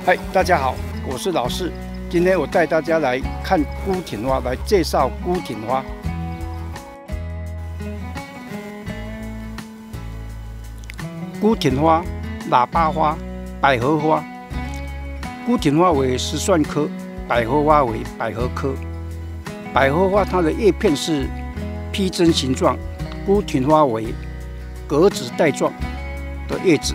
嗨，大家好，我是老四。今天我带大家来看孤挺花，来介绍孤挺花。孤挺花、喇叭花、百合花。孤挺花为石蒜科，百合花为百合科。百合花它的叶片是披针形状，孤挺花为格子带状的叶子。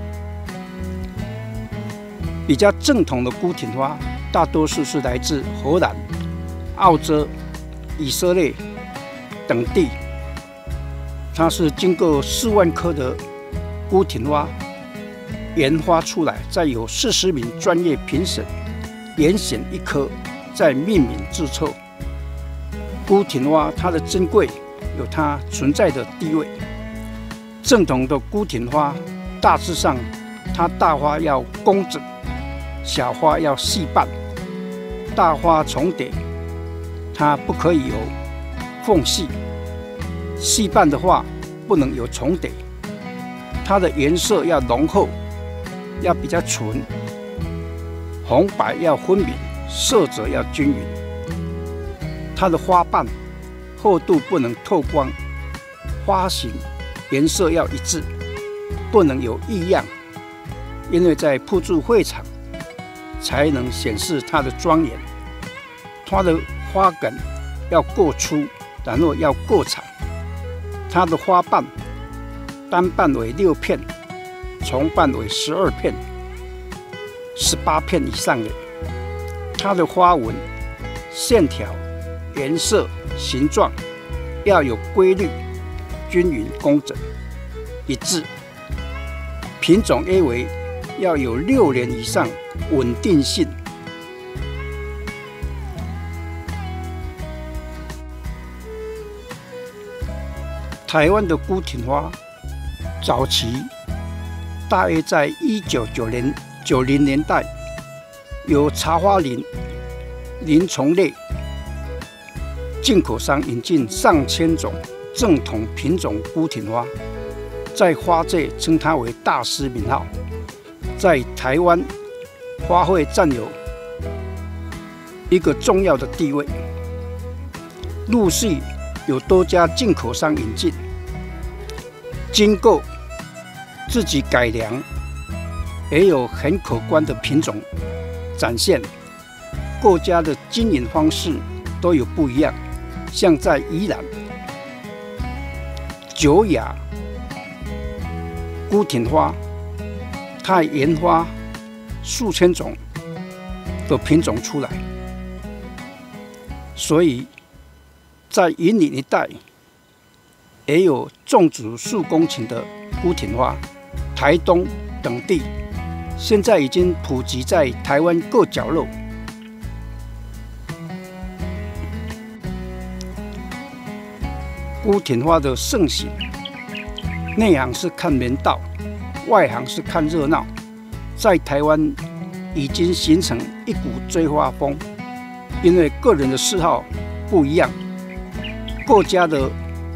比较正统的孤挺花，大多数是来自荷兰、澳洲、以色列等地。它是经过4万棵的孤挺花研发出来，再由40名专业评审严选1棵，再命名制作。孤挺花它的珍贵有它存在的地位。正统的孤挺花大致上，它大花要工整，小花要细瓣，大花重叠，它不可以有缝隙；细瓣的话不能有重叠。它的颜色要浓厚，要比较纯，红白要分明，色泽要均匀。它的花瓣厚度不能透光，花型颜色要一致，不能有异样，因为在铺筑会场才能显示它的庄严。它的花梗要够粗，然后要够长。它的花瓣单瓣为6片，重瓣为12片、18片以上的。它的花纹、线条、颜色、形状要有规律、均匀、工整、一致。品种 A 为要有6年以上稳定性。台湾的孤挺花早期大约在1990年代，由茶花林丛类进口商引进上千种正统品种孤挺花，在花界称它为大师名号。在台湾花卉占有一个重要的地位，陆续有多家进口商引进，经过自己改良，也有很可观的品种展现。各家的经营方式都有不一样，像在宜兰九雅孤挺花，它研发数千种的品种出来，所以在云林一带也有种植数公顷的孤挺花。台东等地现在已经普及在台湾各角落。孤挺花的盛行，内行是看门道，外行是看热闹。在台湾已经形成一股追花风，因为个人的嗜好不一样，各家的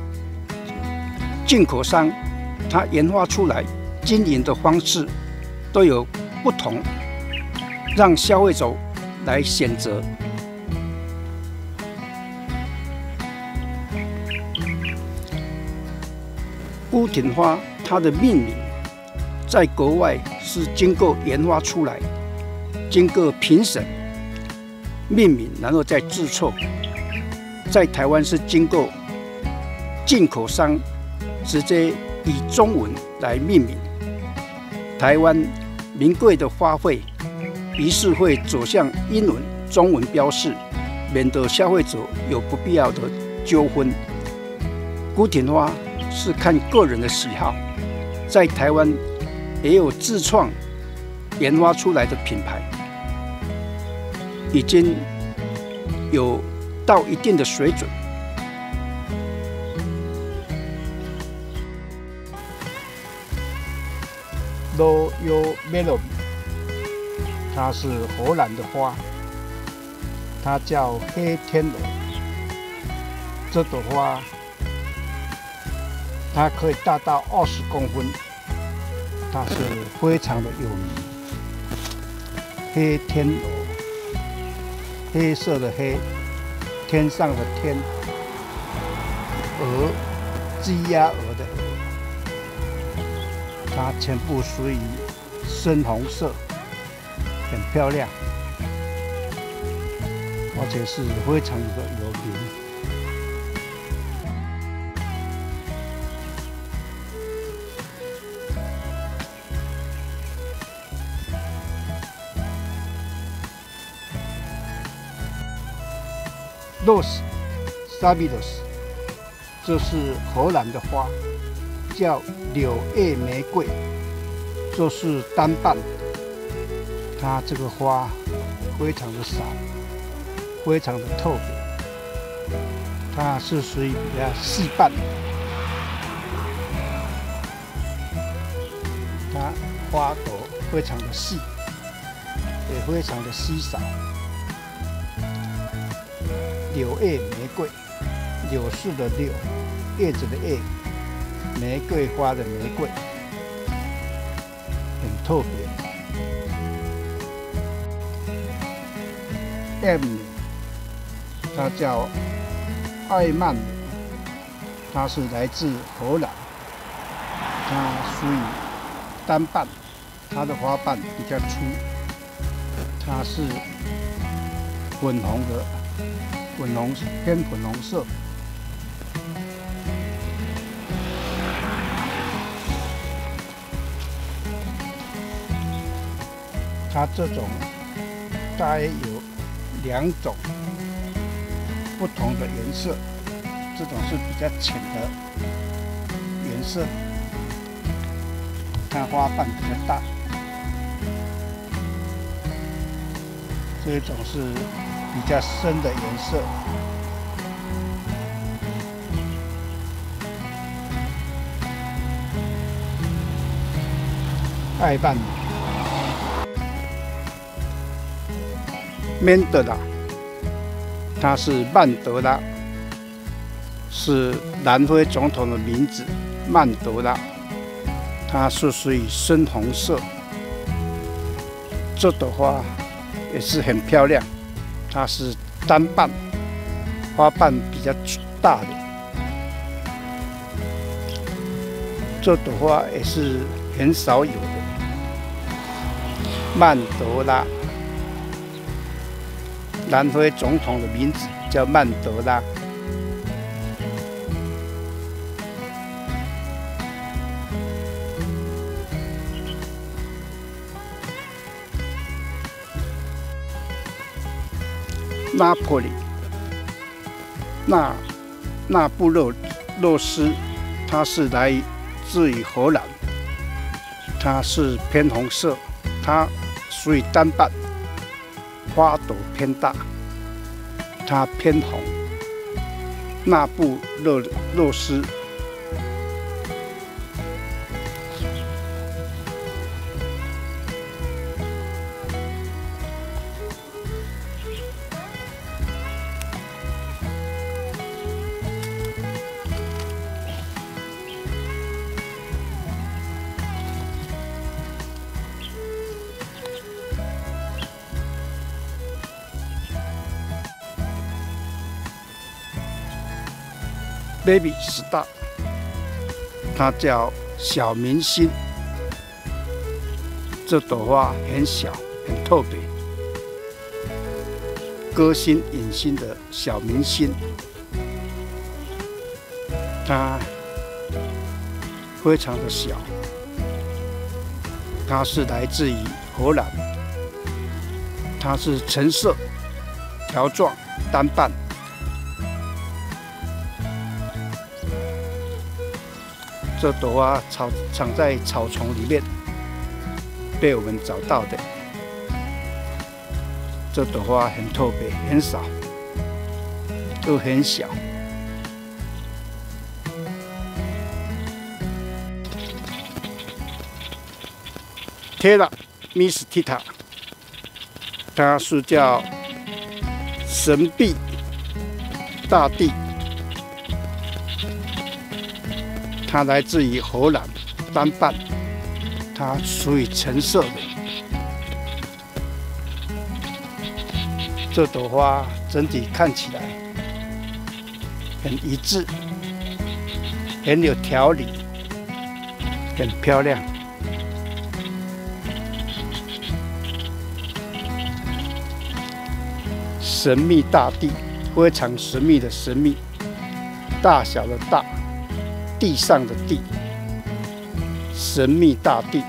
进口商他研发出来经营的方式都有不同，让消费者来选择。孤挺花它的命名在国外是经过研发出来，经过评审命名，然后再制作。在台湾是经过进口商直接以中文来命名。台湾名贵的花卉，于是会走向英文、中文标示，免得消费者有不必要的纠纷。孤挺花是看个人的喜好，在台湾也有自创研发出来的品牌，已经有到一定的水准。Royal Melody， 它是荷兰的花，它叫黑天鹅。这朵花它可以大到20公分，它是非常的有名。 黑天鹅，黑色的黑，天上的天，鹅，鸡鸭鹅的鹅，它全部属于深红色，很漂亮，而且是非常的有名。Rose Stabilis， 这是荷兰的花，叫柳叶玫瑰，这是单瓣，它这个花非常的少，非常的特别，它是属于比较细瓣，它花朵非常的细，也非常的稀少。柳叶玫瑰，柳树的柳，叶子的叶，玫瑰花的玫瑰，很特别。M， 它叫艾曼，它是来自荷兰，它属于单瓣，它的花瓣比较粗，它是粉红的。偏粉红色，它这种大约有2种不同的颜色，这种是比较浅的颜色，它花瓣比较大，这一种是比较深的颜色，艾曼曼德拉，它是曼德拉，是南非总统的名字，曼德拉，它是属于深红色，这朵花也是很漂亮。它是单瓣，花瓣比较大的。这朵花也是很少有的。曼德拉，南非总统的名字叫曼德拉。拿破里，那布洛斯，它是来自于荷兰，它是偏红色，它属于单瓣，花朵偏大，它偏红。那布洛斯。Baby Star， 它叫小明星。这朵花很小，很特别，歌星、影星的小明星。它非常的小，它是来自于荷兰，它是橙色条状单瓣。这朵花藏在草丛里面，被我们找到的。这朵花很特别，很少，都很小。Terra Mystita， 它是叫神秘大地。它来自于荷兰，单瓣，它属于橙色的。 这朵花整体看起来很一致，很有条理，很漂亮。神秘大地，非常神秘的神秘，大小的大，地上的地，神秘大地。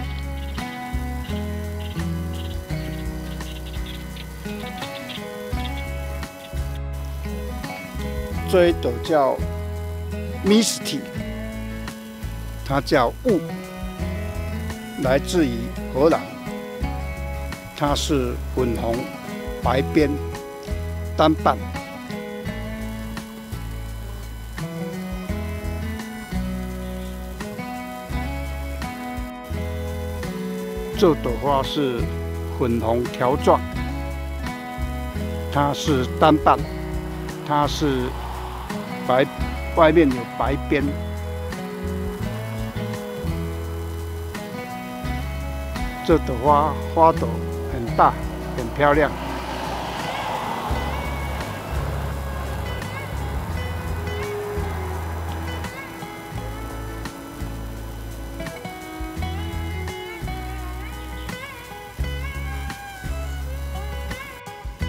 这一朵叫 Misty， 它叫雾，来自于荷兰，它是粉红白边单瓣。这朵花是粉红条状，它是单瓣，它是白，外面有白边。这朵花朵很大，很漂亮。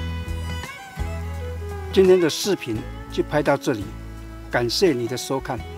今天的视频就拍到这里，感谢你的收看。